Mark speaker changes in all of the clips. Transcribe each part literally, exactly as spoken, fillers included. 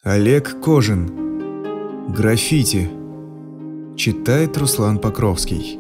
Speaker 1: Олег Кожин. Граффити. Читает Руслан Покровский.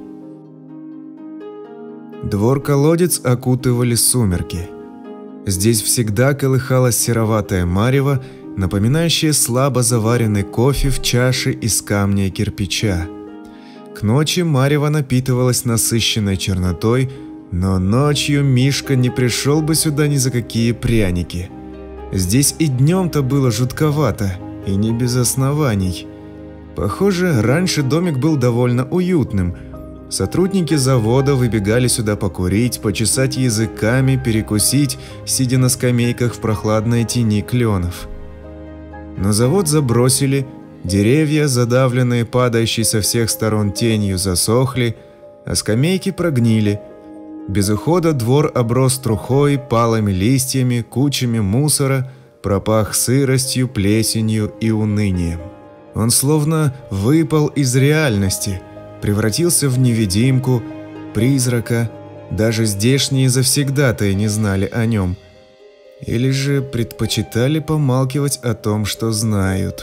Speaker 1: Двор-колодец окутывали сумерки. Здесь всегда колыхалась сероватая марево, напоминающая слабо заваренный кофе в чаше из камня и кирпича. К ночи марево напитывалась насыщенной чернотой, но ночью Мишка не пришел бы сюда ни за какие пряники. Здесь и днем-то было жутковато, и не без оснований. Похоже, раньше домик был довольно уютным. Сотрудники завода выбегали сюда покурить, почесать языками, перекусить, сидя на скамейках в прохладной тени кленов. Но завод забросили, деревья, задавленные падающей со всех сторон тенью, засохли, а скамейки прогнили. Без ухода двор оброс трухой, палыми листьями, кучами мусора, пропах сыростью, плесенью и унынием. Он словно выпал из реальности, превратился в невидимку, призрака. Даже здешние завсегдатаи не знали о нем. Или же предпочитали помалкивать о том, что знают.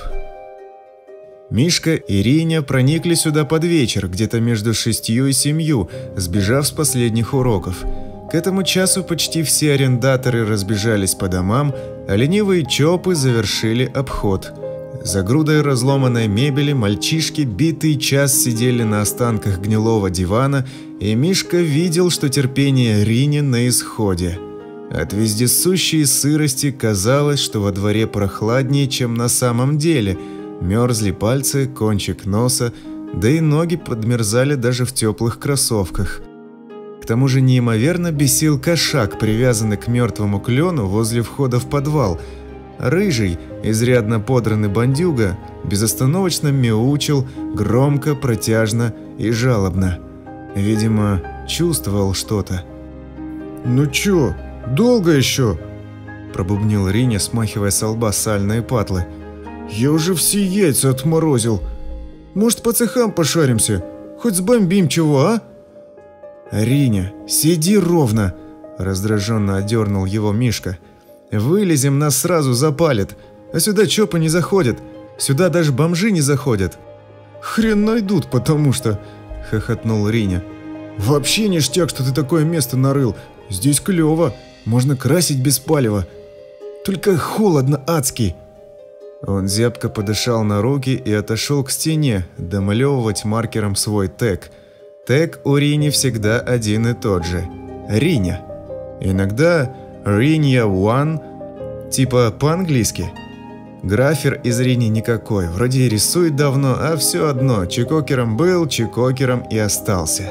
Speaker 1: Мишка и Риня проникли сюда под вечер, где-то между шестью и семью, сбежав с последних уроков. К этому часу почти все арендаторы разбежались по домам, а ленивые чопы завершили обход. За грудой разломанной мебели мальчишки битый час сидели на останках гнилого дивана, и Мишка видел, что терпение Рини на исходе. От вездесущей сырости казалось, что во дворе прохладнее, чем на самом деле. Мерзли пальцы, кончик носа, да и ноги подмерзали даже в теплых кроссовках. К тому же неимоверно бесил кошак, привязанный к мертвому клену возле входа в подвал. Рыжий, изрядно подранный бандюга, безостановочно мяучил, громко, протяжно и жалобно. Видимо, чувствовал что-то.
Speaker 2: «Ну чё, долго еще?»
Speaker 1: – пробубнил Риня, смахивая со лба сальные патлы.
Speaker 2: «Я уже все яйца отморозил. Может, по цехам пошаримся? Хоть сбомбим чего, а?»
Speaker 1: «Риня, сиди ровно!» – раздраженно одернул его Мишка. «Вылезем, нас сразу запалит. А сюда чопы не заходят. Сюда даже бомжи не заходят».
Speaker 2: «Хрен найдут, потому что...»
Speaker 1: – хохотнул Риня.
Speaker 2: «Вообще ништяк, что ты такое место нарыл. Здесь клево. Можно красить без палева. Только холодно адски».
Speaker 1: Он зябко подышал на руки и отошел к стене, домалевывать маркером свой тег. Тег у Рини всегда один и тот же – Риня. Иногда Риня One, типа по-английски. Графер из Рини никакой, вроде и рисует давно, а все одно, чекокером был, чекокером и остался.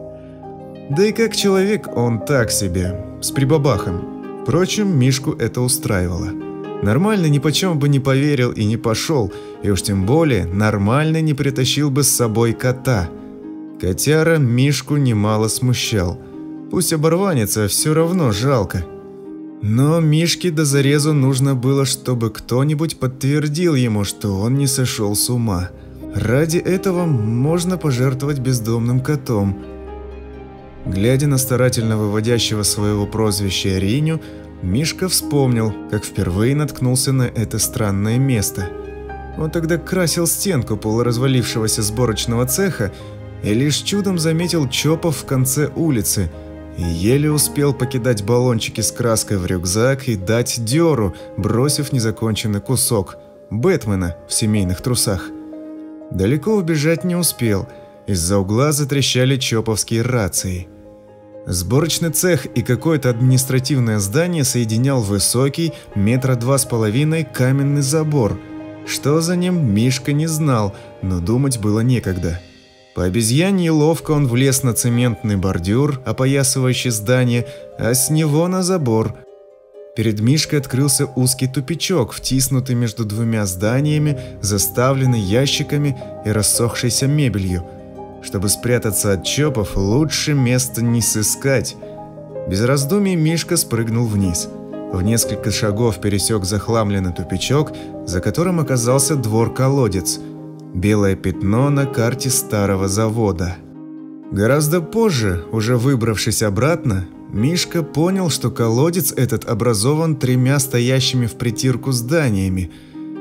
Speaker 1: Да и как человек он так себе, с прибабахом. Впрочем, Мишку это устраивало. Нормально ни почем бы не поверил и не пошел, и уж тем более нормально не притащил бы с собой кота. Котяра Мишку немало смущал. Пусть оборванец, а все равно жалко. Но Мишке до зарезу нужно было, чтобы кто-нибудь подтвердил ему, что он не сошел с ума. Ради этого можно пожертвовать бездомным котом. Глядя на старательно выводящего своего прозвища Риню, Мишка вспомнил, как впервые наткнулся на это странное место. Он тогда красил стенку полуразвалившегося сборочного цеха и лишь чудом заметил чопов в конце улицы и еле успел покидать баллончики с краской в рюкзак и дать дёру, бросив незаконченный кусок Бэтмена в семейных трусах. Далеко убежать не успел, из-за угла затрещали чоповские рации. Сборочный цех и какое-то административное здание соединял высокий, метра два с половиной, каменный забор. Что за ним, Мишка не знал, но думать было некогда. По обезьяньи ловко он влез на цементный бордюр, опоясывающий здание, а с него на забор. Перед Мишкой открылся узкий тупичок, втиснутый между двумя зданиями, заставленный ящиками и рассохшейся мебелью. Чтобы спрятаться от чопов, лучше места не сыскать. Без раздумий Мишка спрыгнул вниз. В несколько шагов пересек захламленный тупичок, за которым оказался двор-колодец. Белое пятно на карте старого завода. Гораздо позже, уже выбравшись обратно, Мишка понял, что колодец этот образован тремя стоящими в притирку зданиями.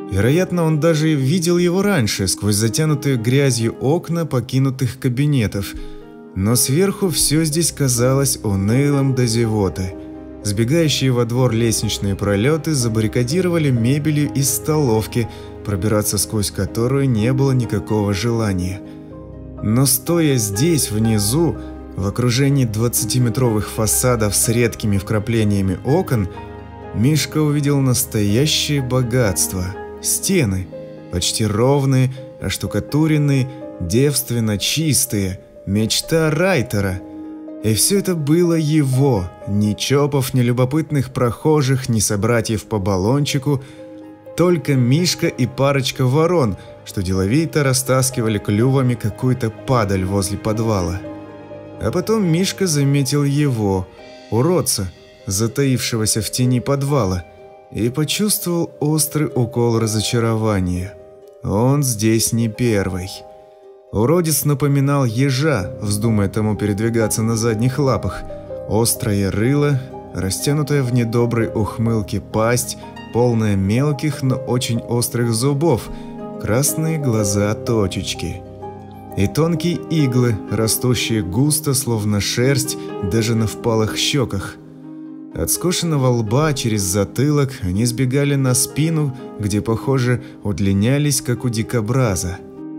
Speaker 1: Вероятно, он даже видел его раньше, сквозь затянутые грязью окна покинутых кабинетов. Но сверху все здесь казалось унылым до зевоты. Сбегающие во двор лестничные пролеты забаррикадировали мебелью из столовки, пробираться сквозь которую не было никакого желания. Но стоя здесь, внизу, в окружении двадцатиметровых фасадов с редкими вкраплениями окон, Мишка увидел настоящее богатство. Стены, почти ровные, оштукатуренные, девственно чистые, мечта Райтера. И все это было его, ни чопов, ни любопытных прохожих, ни собратьев по баллончику, только Мишка и парочка ворон, что деловито растаскивали клювами какую-то падаль возле подвала. А потом Мишка заметил его, уродца, затаившегося в тени подвала, и почувствовал острый укол разочарования. Он здесь не первый. Уродец напоминал ежа, вздумая тому передвигаться на задних лапах. Острое рыло, растянутая в недоброй ухмылке пасть, полная мелких, но очень острых зубов, красные глаза-точечки. И тонкие иглы, растущие густо, словно шерсть, даже на впалых щеках. От скошенного лба через затылок они сбегали на спину, где, похоже, удлинялись, как у дикобраза.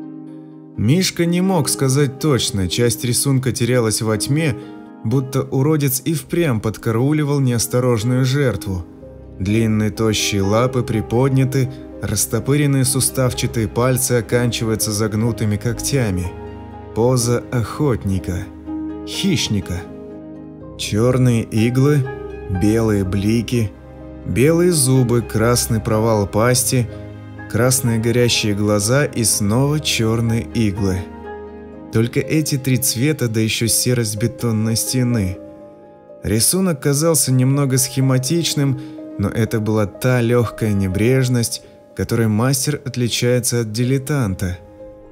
Speaker 1: Мишка не мог сказать точно, часть рисунка терялась во тьме, будто уродец и впрямь подкарауливал неосторожную жертву. Длинные тощие лапы приподняты, растопыренные суставчатые пальцы оканчиваются загнутыми когтями. Поза охотника, хищника. Черные иглы, белые блики, белые зубы, красный провал пасти, красные горящие глаза и снова черные иглы. Только эти три цвета, да еще серость бетонной стены. Рисунок казался немного схематичным, но это была та легкая небрежность, которой мастер отличается от дилетанта.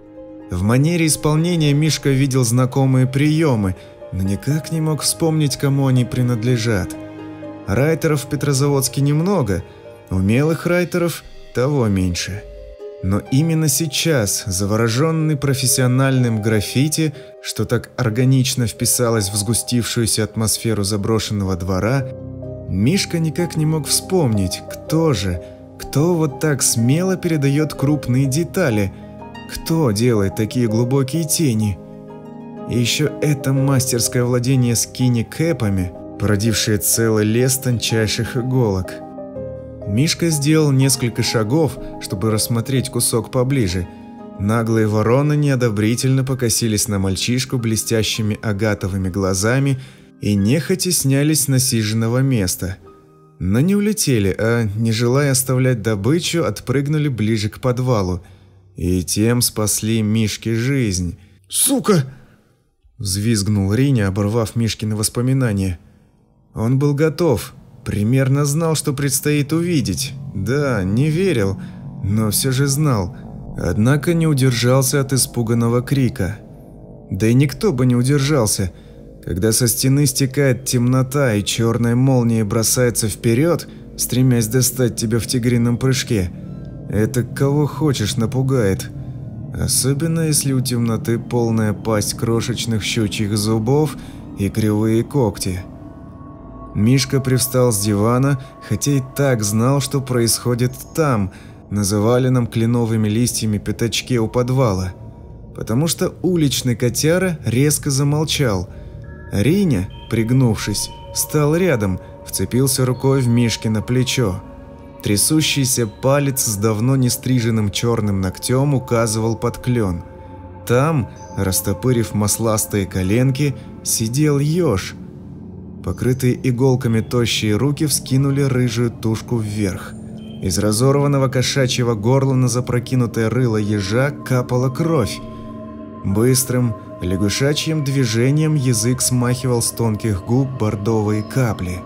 Speaker 1: В манере исполнения Мишка видел знакомые приемы, но никак не мог вспомнить, кому они принадлежат. Райтеров в Петрозаводске немного, умелых райтеров того меньше. Но именно сейчас, завороженный профессиональным граффити, что так органично вписалось в сгустившуюся атмосферу заброшенного двора, Мишка никак не мог вспомнить, кто же, кто вот так смело передает крупные детали, кто делает такие глубокие тени. И еще это мастерское владение скини-кэпами, породившее целый лес тончайших иголок. Мишка сделал несколько шагов, чтобы рассмотреть кусок поближе. Наглые вороны неодобрительно покосились на мальчишку блестящими агатовыми глазами и нехотя снялись с насиженного места. Но не улетели, а, не желая оставлять добычу, отпрыгнули ближе к подвалу. И тем спасли Мишке жизнь.
Speaker 2: «Сука!»
Speaker 1: – взвизгнул Риня, оборвав Мишкины воспоминания. Он был готов, примерно знал, что предстоит увидеть. Да, не верил, но все же знал. Однако не удержался от испуганного крика. Да и никто бы не удержался. Когда со стены стекает темнота и черная молния бросается вперед, стремясь достать тебя в тигрином прыжке, это кого хочешь напугает. Особенно если у темноты полная пасть крошечных щучьих зубов и кривые когти. Мишка привстал с дивана, хотя и так знал, что происходит там, на заваленном кленовыми листьями пятачке у подвала. Потому что уличный котяра резко замолчал. Риня, пригнувшись, встал рядом, вцепился рукой в Мишкино плечо. Трясущийся палец с давно не стриженным черным ногтем указывал под клен. Там, растопырив масластые коленки, сидел еж. Покрытые иголками тощие руки вскинули рыжую тушку вверх. Из разорванного кошачьего горла на запрокинутое рыло ежа капала кровь. Быстрым, лягушачьим движением язык смахивал с тонких губ бордовые капли.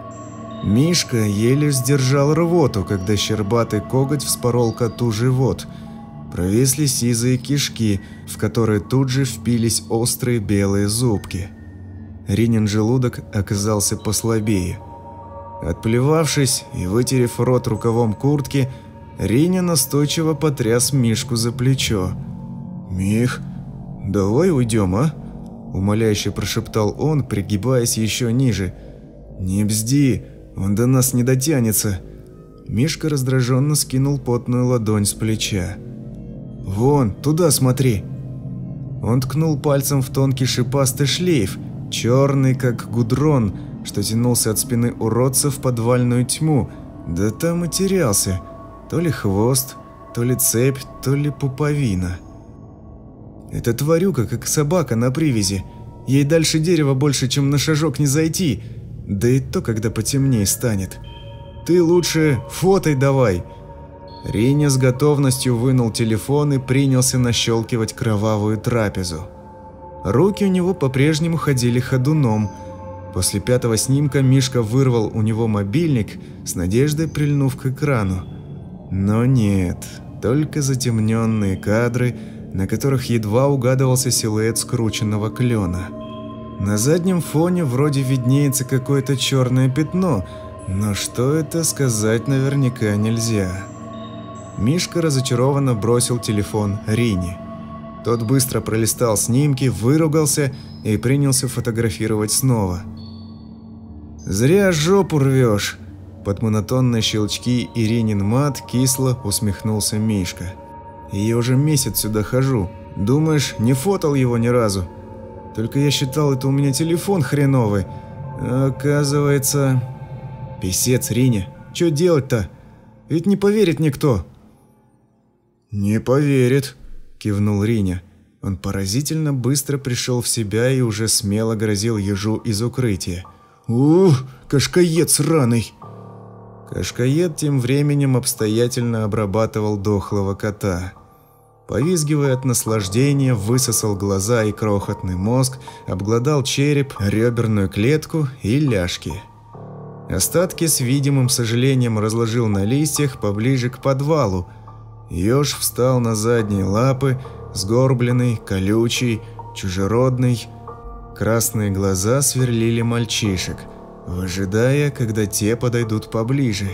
Speaker 1: Мишка еле сдержал рвоту, когда щербатый коготь вспорол коту живот. Провисли сизые кишки, в которые тут же впились острые белые зубки. Ринин желудок оказался послабее. Отплевавшись и вытерев рот рукавом куртки, Риня настойчиво потряс Мишку за плечо. «Мих, давай уйдем, а?» – умоляюще прошептал он, пригибаясь еще ниже. «Не бзди, он до нас не дотянется». Мишка раздраженно скинул потную ладонь с плеча. «Вон, туда смотри!» Он ткнул пальцем в тонкий шипастый шлейф, черный как гудрон, что тянулся от спины уродца в подвальную тьму, да там и терялся. То ли хвост, то ли цепь, то ли пуповина. Эта тварюка, как собака на привязи. Ей дальше дерева больше, чем на шажок не зайти, да и то, когда потемнее станет. Ты лучше фотай давай. Риня с готовностью вынул телефон и принялся нащелкивать кровавую трапезу. Руки у него по-прежнему ходили ходуном. После пятого снимка Мишка вырвал у него мобильник, с надеждой прильнув к экрану. Но нет, только затемненные кадры, на которых едва угадывался силуэт скрученного клена. На заднем фоне вроде виднеется какое-то черное пятно, но что это, сказать наверняка нельзя. Мишка разочарованно бросил телефон Рине. Тот быстро пролистал снимки, выругался и принялся фотографировать снова. «Зря жопу рвешь!» Под монотонные щелчки Иринин мат кисло усмехнулся Мишка. «Я уже месяц сюда хожу. Думаешь, не фотал его ни разу? Только я считал, это у меня телефон хреновый. А оказывается...» «Писец, Риня, что делать-то? Ведь не поверит никто». «Не поверит», – кивнул Риня. Он поразительно быстро пришел в себя и уже смело грозил ежу из укрытия. «Ух, кашкаед сраный!» Кашкаед тем временем обстоятельно обрабатывал дохлого кота. Повизгивая от наслаждения, высосал глаза и крохотный мозг, обглодал череп, реберную клетку и ляжки. Остатки с видимым сожалением разложил на листьях поближе к подвалу. Еж встал на задние лапы, сгорбленный, колючий, чужеродный. Красные глаза сверлили мальчишек, выжидая, когда те подойдут поближе.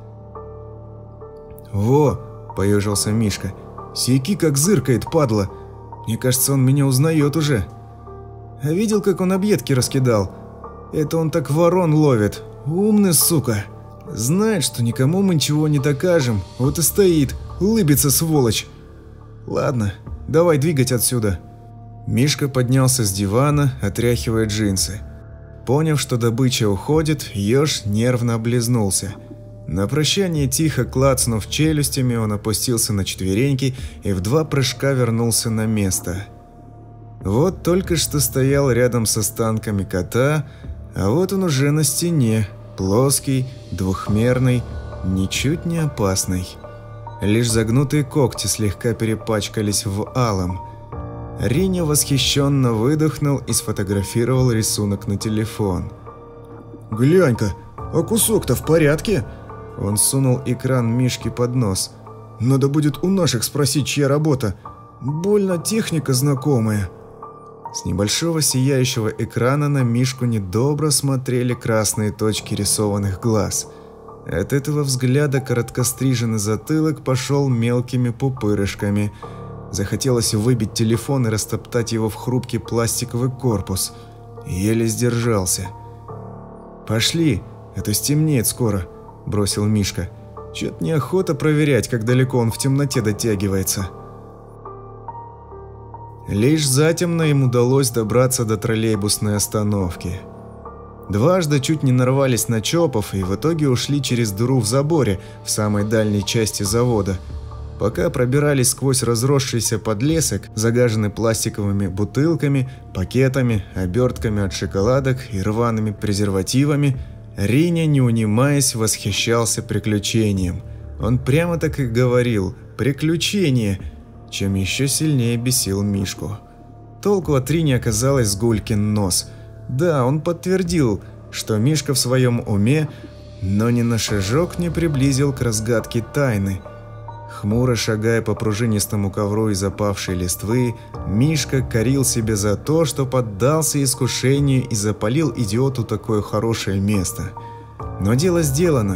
Speaker 1: «Во!» – поежился Мишка. «Сяки как зыркает, падла! Мне кажется, он меня узнает уже. А видел, как он объедки раскидал? Это он так ворон ловит. Умный, сука! Знает, что никому мы ничего не докажем, вот и стоит, улыбится, сволочь! Ладно, давай двигать отсюда!» Мишка поднялся с дивана, отряхивая джинсы. Поняв, что добыча уходит, еж нервно облизнулся. На прощание, тихо клацнув челюстями, он опустился на четвереньки и в два прыжка вернулся на место. Вот только что стоял рядом с останками кота, а вот он уже на стене, плоский, двухмерный, ничуть не опасный. Лишь загнутые когти слегка перепачкались в алом. Риня восхищенно выдохнул и сфотографировал рисунок на телефон. «Глянь-ка, а кусок-то в порядке?» Он сунул экран Мишке под нос. «Надо будет у наших спросить, чья работа. Больно техника знакомая». С небольшого сияющего экрана на Мишку недобро смотрели красные точки рисованных глаз. От этого взгляда короткостриженный затылок пошел мелкими пупырышками. Захотелось выбить телефон и растоптать его в хрупкий пластиковый корпус. Еле сдержался. «Пошли, а то стемнеет скоро», – бросил Мишка. «Чё-то неохота проверять, как далеко он в темноте дотягивается». Лишь затемно им удалось добраться до троллейбусной остановки. Дважды чуть не нарвались на ЧОПов и в итоге ушли через дыру в заборе в самой дальней части завода. Пока пробирались сквозь разросшийся подлесок, загаженный пластиковыми бутылками, пакетами, обертками от шоколадок и рваными презервативами, Риня, не унимаясь, восхищался приключением. Он прямо так и говорил «приключение», чем еще сильнее бесил Мишку. Толку от Рини оказалось с гулькин нос. Да, он подтвердил, что Мишка в своем уме, но ни на шажок не приблизил к разгадке тайны. Хмуро шагая по пружинистому ковру из опавшей листвы, Мишка корил себя за то, что поддался искушению и запалил идиоту такое хорошее место. Но дело сделано.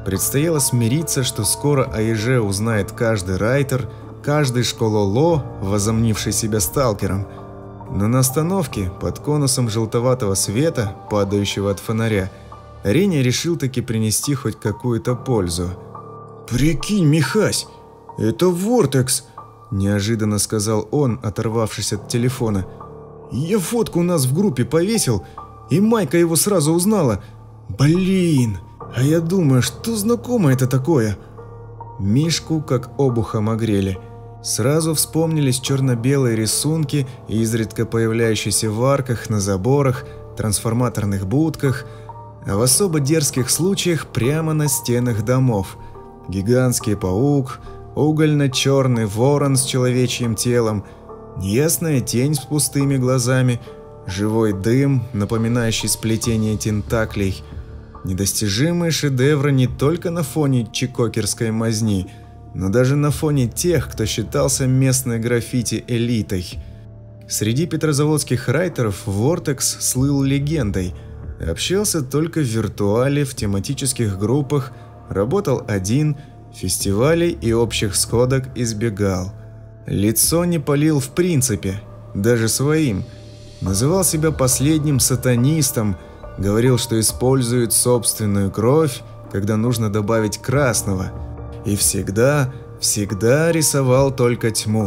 Speaker 1: Предстояло смириться, что скоро о еже узнает каждый райтер, каждый школоло, возомнивший себя сталкером. Но на остановке, под конусом желтоватого света, падающего от фонаря, Риня решил таки принести хоть какую-то пользу.
Speaker 2: «Прикинь, Михась, это Вортекс!»
Speaker 1: – неожиданно сказал он, оторвавшись от телефона.
Speaker 2: «Я фотку у нас в группе повесил, и Майка его сразу узнала. Блин, а я думаю, что знакомое это такое?»
Speaker 1: Мишку как обухом огрели. Сразу вспомнились черно-белые рисунки, изредка появляющиеся в арках, на заборах, трансформаторных будках, а в особо дерзких случаях прямо на стенах домов. Гигантский паук, угольно-черный ворон с человечьим телом, неясная тень с пустыми глазами, живой дым, напоминающий сплетение тентаклей. Недостижимые шедевры не только на фоне чикокерской мазни, но даже на фоне тех, кто считался местной граффити-элитой. Среди петрозаводских райтеров Вортекс слыл легендой. Общался только в виртуале, в тематических группах, работал один, фестивалей и общих сходок избегал. Лицо не палил в принципе, даже своим. Называл себя последним сатанистом, говорил, что использует собственную кровь, когда нужно добавить красного. И всегда, всегда рисовал только тьму.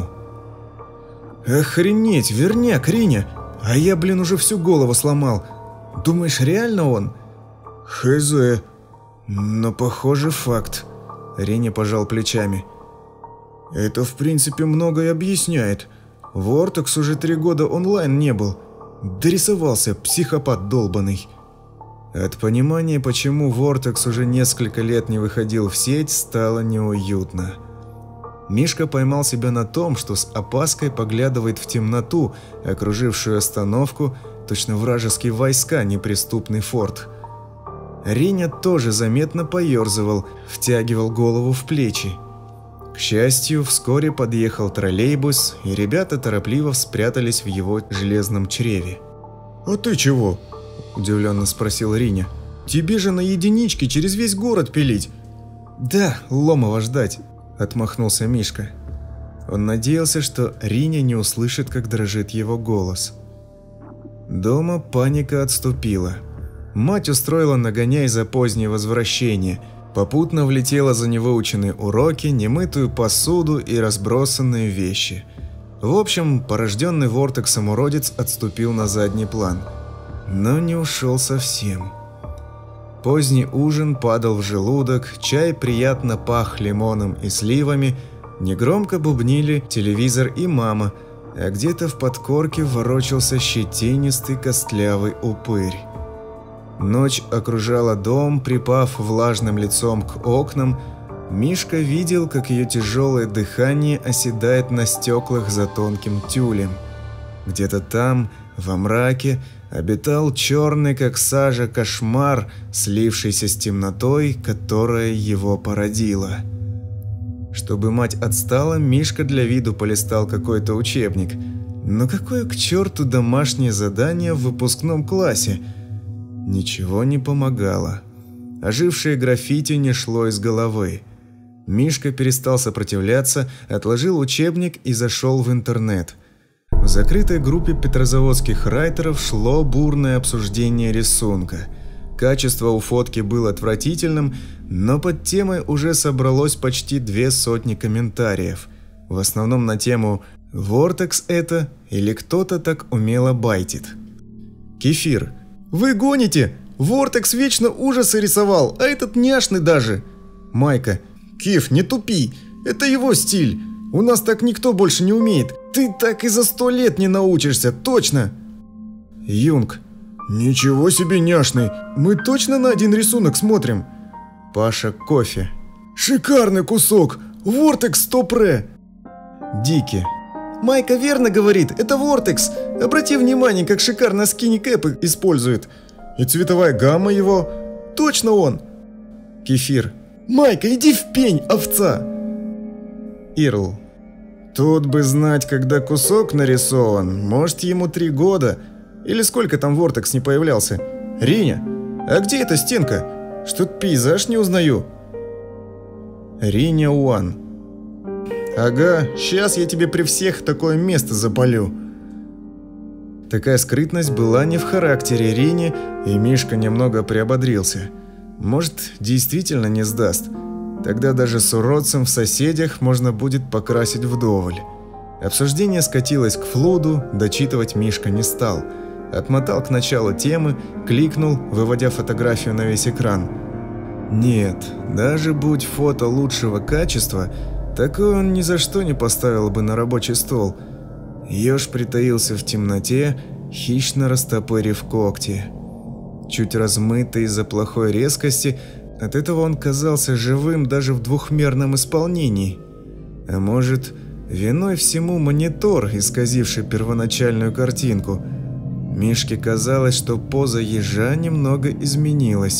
Speaker 2: «Охренеть, верняк, Риня! А я, блин, уже всю голову сломал. Думаешь, реально он?»
Speaker 1: «Хз, но похоже факт», – Риня пожал плечами.
Speaker 2: «Это в принципе многое объясняет. Вортекс уже три года онлайн не был. Дорисовался, психопат долбаный».
Speaker 1: От понимания, почему Вортекс уже несколько лет не выходил в сеть, стало неуютно. Мишка поймал себя на том, что с опаской поглядывает в темноту, окружившую остановку, точно вражеские войска, неприступный форт. Риня тоже заметно поерзывал, втягивал голову в плечи. К счастью, вскоре подъехал троллейбус, и ребята торопливо спрятались в его железном чреве.
Speaker 2: «А ты чего?»
Speaker 1: – удивленно спросил Риня.
Speaker 2: «Тебе же на единичке через весь город пилить».
Speaker 1: «Да, Ломова ждать», – отмахнулся Мишка. Он надеялся, что Риня не услышит, как дрожит его голос. Дома паника отступила. Мать устроила нагоняй за позднее возвращение, попутно влетела за невыученные уроки, немытую посуду и разбросанные вещи. В общем, порожденный Вортексом уродец отступил на задний план. Но не ушел совсем. Поздний ужин падал в желудок, чай приятно пах лимоном и сливами, негромко бубнили телевизор и мама, а где-то в подкорке ворочался щетинистый костлявый упырь. Ночь окружала дом, припав влажным лицом к окнам. Мишка видел, как ее тяжелое дыхание оседает на стеклах за тонким тюлем. Где-то там, во мраке, обитал черный, как сажа, кошмар, слившийся с темнотой, которая его породила. Чтобы мать отстала, Мишка для виду полистал какой-то учебник. Но какое к черту домашнее задание в выпускном классе? Ничего не помогало. Ожившее граффити не шло из головы. Мишка перестал сопротивляться, отложил учебник и зашел в интернет. В закрытой группе петрозаводских райтеров шло бурное обсуждение рисунка. Качество у фотки было отвратительным, но под темой уже собралось почти две сотни комментариев. В основном на тему «Вортекс это» или «Кто-то так умело байтит».
Speaker 2: «Кефир. Вы гоните? Вортекс вечно ужасы рисовал, а этот няшный даже».
Speaker 1: Майка.
Speaker 2: «Кеф, не тупи. Это его стиль. У нас так никто больше не умеет. Ты так и за сто лет не научишься, точно».
Speaker 1: Юнг.
Speaker 2: «Ничего себе няшный. Мы точно на один рисунок смотрим».
Speaker 1: Паша кофе.
Speaker 2: «Шикарный кусок. Вортекс стоп-ре».
Speaker 1: Дики.
Speaker 2: «Майка верно говорит, это Вортекс. Обрати внимание, как шикарно скини-кэпы использует. И цветовая гамма его. Точно он».
Speaker 1: Кефир.
Speaker 2: «Майка, иди в пень, овца!»
Speaker 1: Ирл.
Speaker 2: «Тут бы знать, когда кусок нарисован. Может, ему три года. Или сколько там Вортекс не появлялся. Риня, а где эта стенка? Что-то пейзаж не узнаю».
Speaker 1: Риня Уан. «Ага, сейчас я тебе при всех такое место запалю». Такая скрытность была не в характере Рини, и Мишка немного приободрился. Может, действительно не сдаст. Тогда даже с уродцем в соседях можно будет покрасить вдоволь. Обсуждение скатилось к флуду, дочитывать Мишка не стал. Отмотал к началу темы, кликнул, выводя фотографию на весь экран. Нет, даже будь фото лучшего качества, такое он ни за что не поставил бы на рабочий стол. Еж притаился в темноте, хищно растопырив когти. Чуть размытый из-за плохой резкости, от этого он казался живым даже в двухмерном исполнении. А может, виной всему монитор, исказивший первоначальную картинку. Мишке казалось, что поза ежа немного изменилась.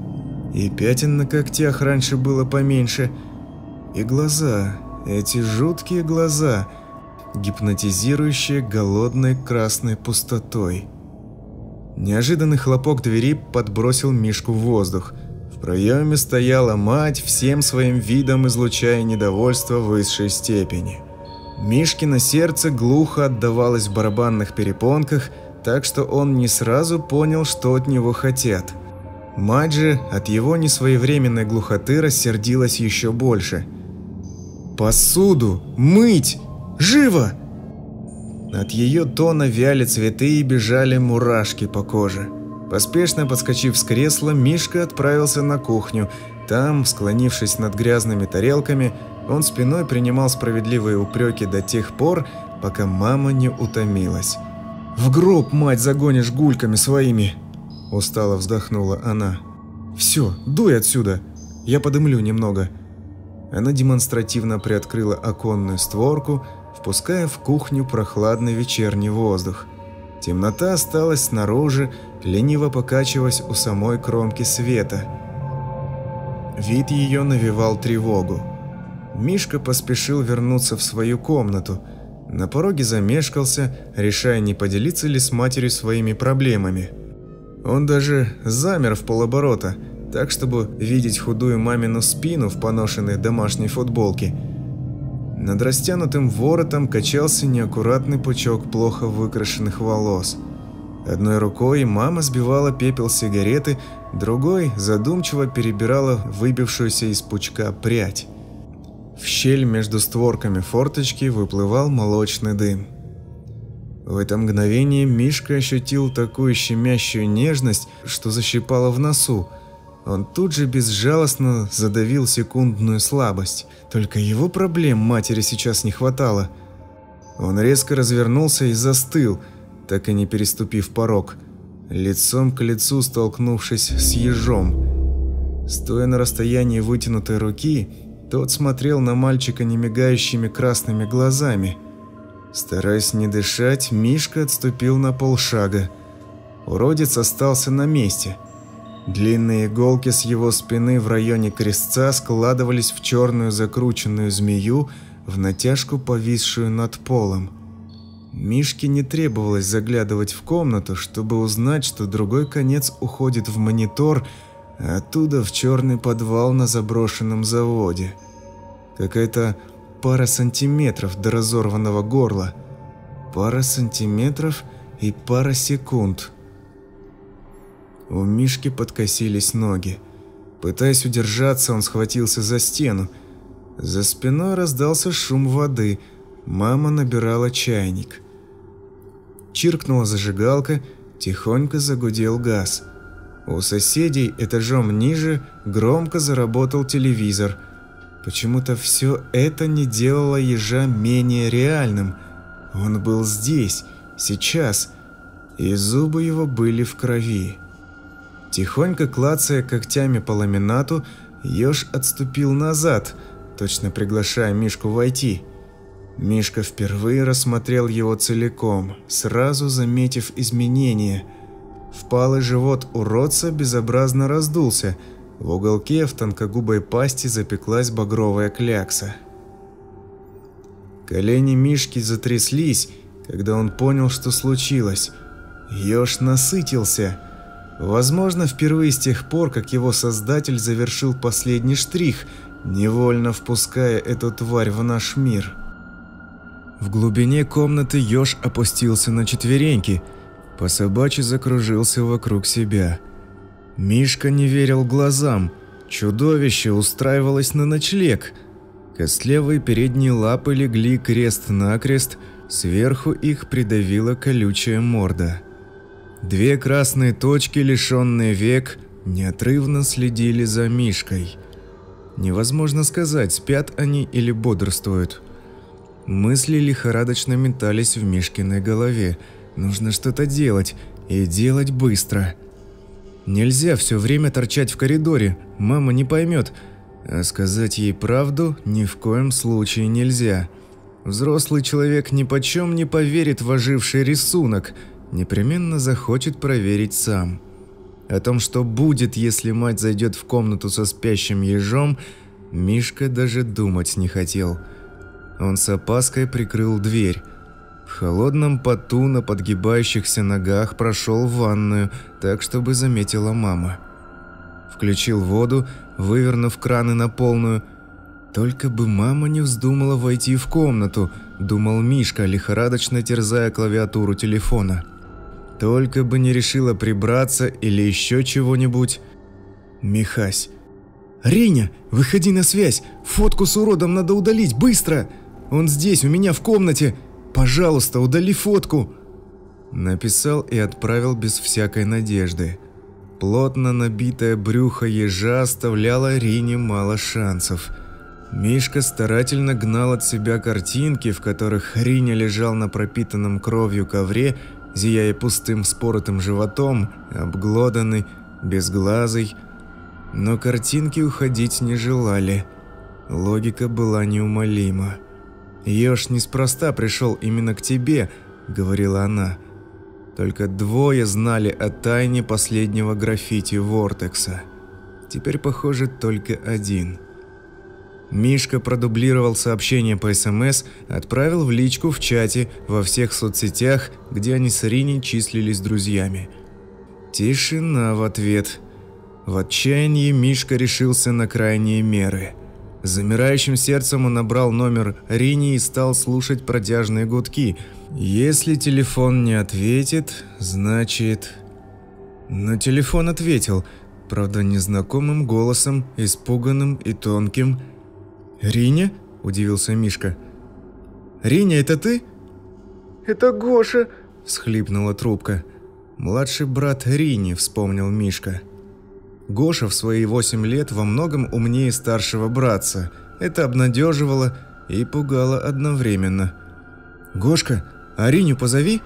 Speaker 1: И пятен на когтях раньше было поменьше. И глаза, эти жуткие глаза, гипнотизирующие голодной красной пустотой. Неожиданный хлопок двери подбросил Мишку в воздух. В проеме стояла мать, всем своим видом излучая недовольство высшей степени. Мишкино сердце глухо отдавалось в барабанных перепонках, так что он не сразу понял, что от него хотят. Мать же от его несвоевременной глухоты рассердилась еще больше. «Посуду! Мыть! Живо!» От ее тона вяли цветы и бежали мурашки по коже. Поспешно подскочив с кресла, Мишка отправился на кухню. Там, склонившись над грязными тарелками, он спиной принимал справедливые упреки до тех пор, пока мама не утомилась. «В гроб, мать, загонишь гульками своими!» – устало вздохнула она. «Все, дуй отсюда, я подымлю немного». Она демонстративно приоткрыла оконную створку, впуская в кухню прохладный вечерний воздух. Темнота осталась снаружи, лениво покачиваясь у самой кромки света. Вид ее навевал тревогу. Мишка поспешил вернуться в свою комнату. На пороге замешкался, решая, не поделиться ли с матерью своими проблемами. Он даже замер в полоборота, так, чтобы видеть худую мамину спину в поношенной домашней футболке. Над растянутым воротом качался неаккуратный пучок плохо выкрашенных волос. Одной рукой мама сбивала пепел сигареты, другой задумчиво перебирала выбившуюся из пучка прядь. В щель между створками форточки выплывал молочный дым. В это мгновение Мишка ощутил такую щемящую нежность, что защипало в носу. Он тут же безжалостно задавил секундную слабость. Только его проблем матери сейчас не хватало. Он резко развернулся и застыл, так и не переступив порог, лицом к лицу столкнувшись с ежом. Стоя на расстоянии вытянутой руки, тот смотрел на мальчика немигающими красными глазами. Стараясь не дышать, Мишка отступил на полшага. Уродец остался на месте. Длинные иголки с его спины в районе крестца складывались в черную закрученную змею, в натяжку повисшую над полом. Мишке не требовалось заглядывать в комнату, чтобы узнать, что другой конец уходит в монитор, а оттуда в черный подвал на заброшенном заводе. Какая-то пара сантиметров до разорванного горла. Пара сантиметров и пара секунд. У Мишки подкосились ноги. Пытаясь удержаться, он схватился за стену. За спиной раздался шум воды. Мама набирала чайник. Чиркнула зажигалка, тихонько загудел газ. У соседей этажом ниже громко заработал телевизор. Почему-то все это не делало ежа менее реальным. Он был здесь, сейчас, и зубы его были в крови. Тихонько клацая когтями по ламинату, еж отступил назад, точно приглашая Мишку войти. Мишка впервые рассмотрел его целиком, сразу заметив изменения. Впалый живот уродца безобразно раздулся, в уголке в тонкогубой пасти запеклась багровая клякса. Колени Мишки затряслись, когда он понял, что случилось. Еж насытился. Возможно, впервые с тех пор, как его создатель завершил последний штрих, невольно впуская эту тварь в наш мир. В глубине комнаты еж опустился на четвереньки, по-собачьи закружился вокруг себя. Мишка не верил глазам. Чудовище устраивалось на ночлег. Костлявые передние лапы легли крест-накрест, сверху их придавила колючая морда. Две красные точки, лишенные век, неотрывно следили за Мишкой. Невозможно сказать, спят они или бодрствуют. Мысли лихорадочно метались в Мишкиной голове. Нужно что-то делать, и делать быстро. Нельзя все время торчать в коридоре, мама не поймет. А сказать ей правду ни в коем случае нельзя. Взрослый человек нипочем не поверит в оживший рисунок, непременно захочет проверить сам. О том, что будет, если мать зайдет в комнату со спящим ежом, Мишка даже думать не хотел. Он с опаской прикрыл дверь. В холодном поту на подгибающихся ногах прошел в ванную, так, чтобы заметила мама. Включил воду, вывернув краны на полную. Только бы мама не вздумала войти в комнату, думал Мишка, лихорадочно терзая клавиатуру телефона. Только бы не решила прибраться или еще чего-нибудь. Михась. «Риня, выходи на связь! Фотку с уродом надо удалить, быстро! Он здесь, у меня в комнате! Пожалуйста, удали фотку!» Написал и отправил без всякой надежды. Плотно набитое брюхо ежа оставляло Рине мало шансов. Мишка старательно гнал от себя картинки, в которых Риня лежал на пропитанном кровью ковре, зияя пустым вспоротым животом, обглоданный, безглазый. Но картинки уходить не желали. Логика была неумолима. «Еж неспроста пришел именно к тебе», — говорила она. Только двое знали о тайне последнего граффити Вортекса. Теперь, похоже, только один. Мишка продублировал сообщение по СМС, отправил в личку в чате во всех соцсетях, где они с Риней числились друзьями. Тишина в ответ. В отчаянии Мишка решился на крайние меры. Замирающим сердцем он набрал номер Рини и стал слушать протяжные гудки. Если телефон не ответит, значит... Но телефон ответил, правда незнакомым голосом, испуганным и тонким. «Риня?» – удивился Мишка. «Риня, это ты?»
Speaker 2: «Это Гоша!»
Speaker 1: – всхлипнула трубка. «Младший брат Рини», – вспомнил Мишка. Гоша в свои восемь лет во многом умнее старшего братца. Это обнадеживало и пугало одновременно. «Гошка, а Риню позови?»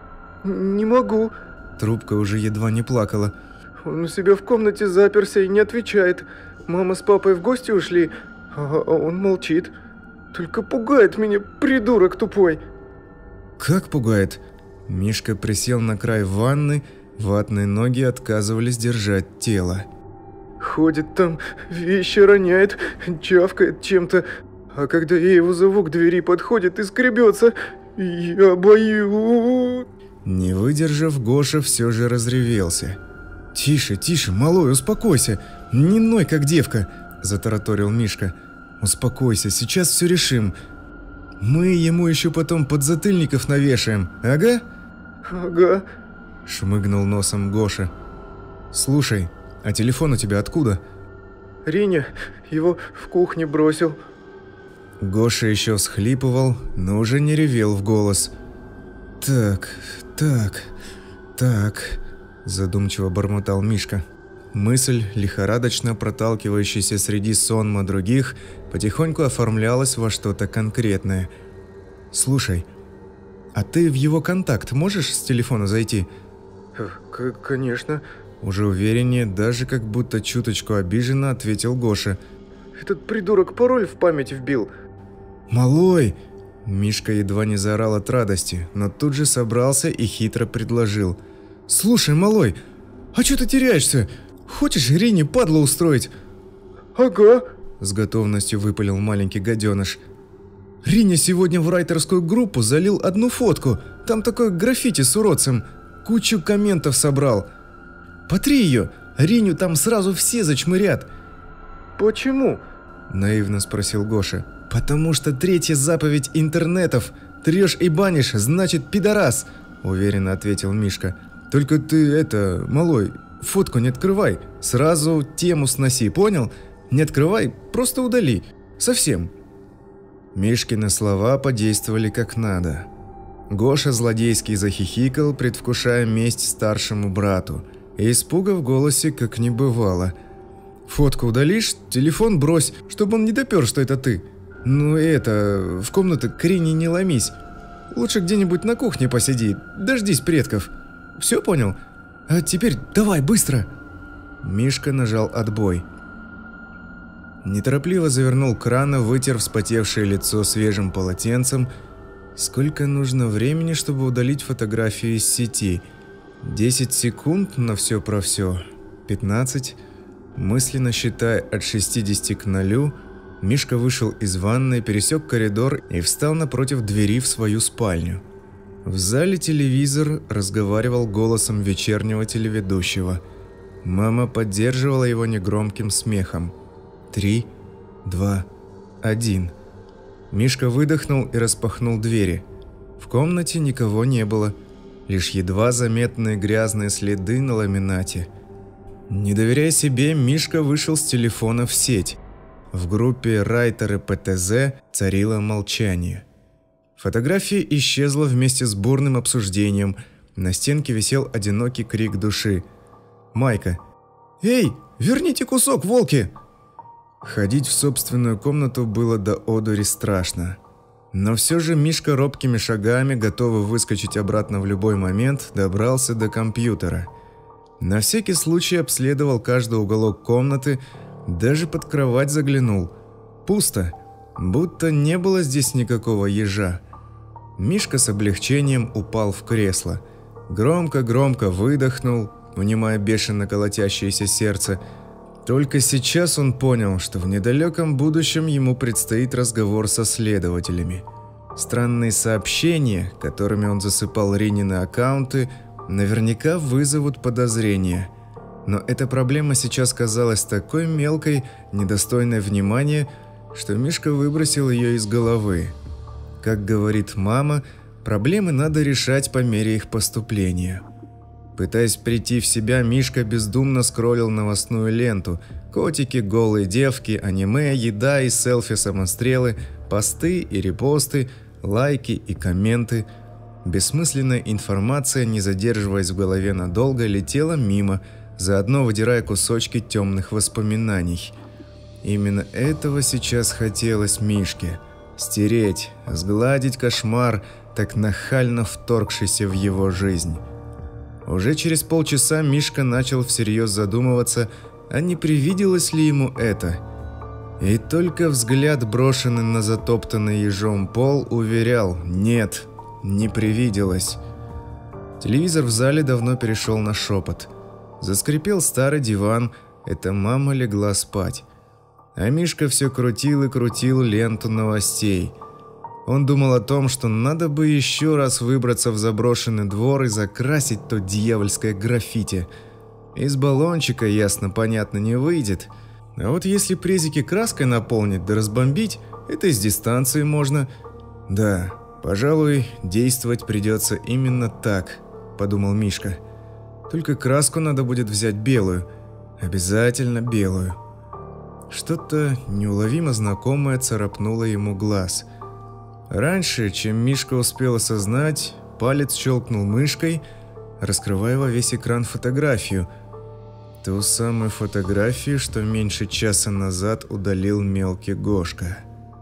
Speaker 2: «Не могу».
Speaker 1: Трубка уже едва не плакала.
Speaker 2: «Он у себя в комнате заперся и не отвечает. Мама с папой в гости ушли, а он молчит. Только пугает меня, придурок тупой».
Speaker 1: «Как пугает?» Мишка присел на край ванны, ватные ноги отказывались держать тело.
Speaker 2: «Ходит там, вещи роняет, чавкает чем-то, а когда я его зову, к двери подходит и скребется. Я боюсь».
Speaker 1: Не выдержав, Гоша все же разревелся. «Тише, тише, малой, успокойся, не ной, как девка», – затараторил Мишка. «Успокойся, сейчас все решим. Мы ему еще потом подзатыльников навешаем, ага?»
Speaker 2: «Ага»,
Speaker 1: – шмыгнул носом Гоша. «Слушай, а телефон у тебя откуда?»
Speaker 2: «Риня его в кухне бросил».
Speaker 1: Гоша еще всхлипывал, но уже не ревел в голос. «Так, так, так», – задумчиво бормотал Мишка. Мысль, лихорадочно проталкивающаяся среди сонма других, потихоньку оформлялась во что-то конкретное. «Слушай, а ты в его контакт можешь с телефона зайти?»
Speaker 2: К «Конечно».
Speaker 1: Уже увереннее, даже как будто чуточку обиженно ответил Гоша.
Speaker 2: «Этот придурок пароль в память вбил».
Speaker 1: «Малой!» Мишка едва не заорал от радости, но тут же собрался и хитро предложил. «Слушай, малой, а что ты теряешься? Хочешь Рине падлу устроить?»
Speaker 2: «Ага»,
Speaker 1: – с готовностью выпалил маленький гаденыш. «Риня сегодня в райтерскую группу залил одну фотку. Там такое граффити с уродцем. Кучу комментов собрал. Потри ее, Риню там сразу все зачмырят».
Speaker 2: «Почему?»
Speaker 1: – наивно спросил Гоша. «Потому что третья заповедь интернетов – трешь и банишь, значит пидорас», – уверенно ответил Мишка. «Только ты это, малой, фотку не открывай, сразу тему сноси, понял? Не открывай, просто удали. Совсем». Мишкины слова подействовали как надо. Гоша злодейски захихикал, предвкушая месть старшему брату, и испуга в голосе как не бывало. «Фотку удалишь, телефон брось, чтобы он не допер, что это ты. Ну и это, в комнату к Рине не ломись. Лучше где-нибудь на кухне посиди, дождись предков. Все понял? А теперь давай, быстро!» Мишка нажал отбой. Неторопливо завернул крана, вытер вспотевшее лицо свежим полотенцем. Сколько нужно времени, чтобы удалить фотографию из сети? Десять секунд на все про все. Пятнадцать. Мысленно считая от шестидесяти к нулю, Мишка вышел из ванной, пересек коридор и встал напротив двери в свою спальню. В зале телевизор разговаривал голосом вечернего телеведущего. Мама поддерживала его негромким смехом. Три, два, один. Мишка выдохнул и распахнул двери. В комнате никого не было, лишь едва заметные грязные следы на ламинате. Не доверяя себе, Мишка вышел с телефона в сеть. В группе Райтеры ПТЗ царило молчание. Фотография исчезла вместе с бурным обсуждением. На стенке висел одинокий крик души. Майка. «Эй, верните кусок, волки!» Ходить в собственную комнату было до одури страшно. Но все же Мишка робкими шагами, готовый выскочить обратно в любой момент, добрался до компьютера. На всякий случай обследовал каждый уголок комнаты, даже под кровать заглянул. Пусто, будто не было здесь никакого ежа. Мишка с облегчением упал в кресло. Громко-громко выдохнул, унимая бешено колотящееся сердце. Только сейчас он понял, что в недалеком будущем ему предстоит разговор со следователями. Странные сообщения, которыми он засыпал Ринины аккаунты, наверняка вызовут подозрения. Но эта проблема сейчас казалась такой мелкой, недостойной внимания, что Мишка выбросил ее из головы. Как говорит мама, проблемы надо решать по мере их поступления. Пытаясь прийти в себя, Мишка бездумно скроллил новостную ленту. Котики, голые девки, аниме, еда и селфи-самострелы, посты и репосты, лайки и комменты. Бессмысленная информация, не задерживаясь в голове надолго, летела мимо, заодно выдирая кусочки темных воспоминаний. Именно этого сейчас хотелось Мишке. Стереть, сгладить кошмар, так нахально вторгшийся в его жизнь. Уже через полчаса Мишка начал всерьез задумываться, а не привиделось ли ему это. И только взгляд, брошенный на затоптанный ежом пол, уверял: нет, не привиделось. Телевизор в зале давно перешел на шепот. Заскрипел старый диван, это мама легла спать. А Мишка все крутил и крутил ленту новостей. Он думал о том, что надо бы еще раз выбраться в заброшенный двор и закрасить то дьявольское граффити. Из баллончика, ясно-понятно, не выйдет. А вот если презики краской наполнить да разбомбить, это и с дистанции можно. Да, пожалуй, действовать придется именно так, подумал Мишка. Только краску надо будет взять белую. Обязательно белую. Что-то неуловимо знакомое царапнуло ему глаз. Раньше, чем Мишка успел осознать, палец щелкнул мышкой, раскрывая во весь экран фотографию. Ту самую фотографию, что меньше часа назад удалил мелкий Гошка.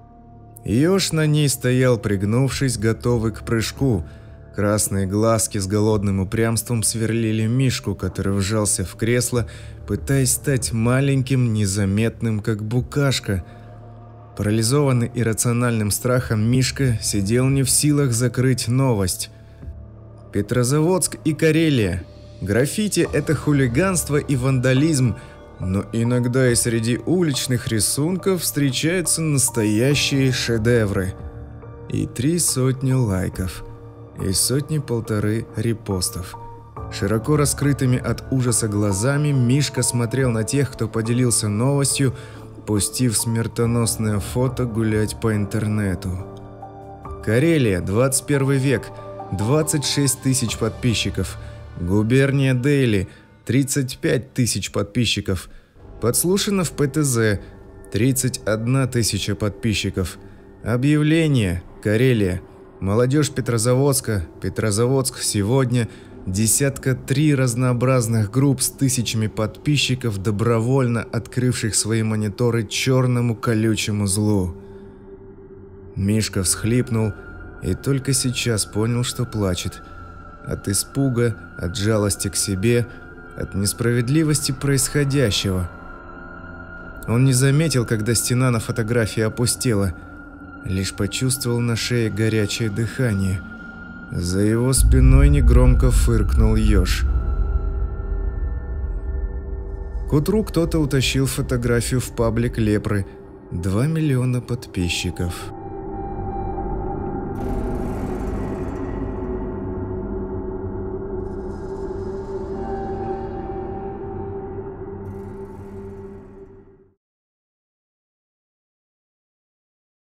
Speaker 1: Еж на ней стоял, пригнувшись, готовый к прыжку. Красные глазки с голодным упрямством сверлили Мишку, который вжался в кресло, пытаясь стать маленьким, незаметным, как букашка. Парализованный иррациональным страхом, Мишка сидел не в силах закрыть новость. Петрозаводск и Карелия. Граффити – это хулиганство и вандализм, но иногда и среди уличных рисунков встречаются настоящие шедевры. И три сотни лайков, и сотни-полторы репостов. Широко раскрытыми от ужаса глазами Мишка смотрел на тех, кто поделился новостью, пустив смертоносное фото гулять по интернету. Карелия, двадцать первый век, двадцать шесть тысяч подписчиков. Губерния Дейли, тридцать пять тысяч подписчиков. Подслушано в ПТЗ, тридцать одна тысяча подписчиков. Объявление, Карелия. Молодежь Петрозаводска, Петрозаводск сегодня. Десятка три разнообразных групп с тысячами подписчиков, добровольно открывших свои мониторы черному колючему злу. Мишка всхлипнул и только сейчас понял, что плачет. От испуга, от жалости к себе, от несправедливости происходящего. Он не заметил, когда стена на фотографии опустела, лишь почувствовал на шее горячее дыхание. За его спиной негромко фыркнул еж. К утру кто-то утащил фотографию в паблик Лепры. Два миллиона подписчиков.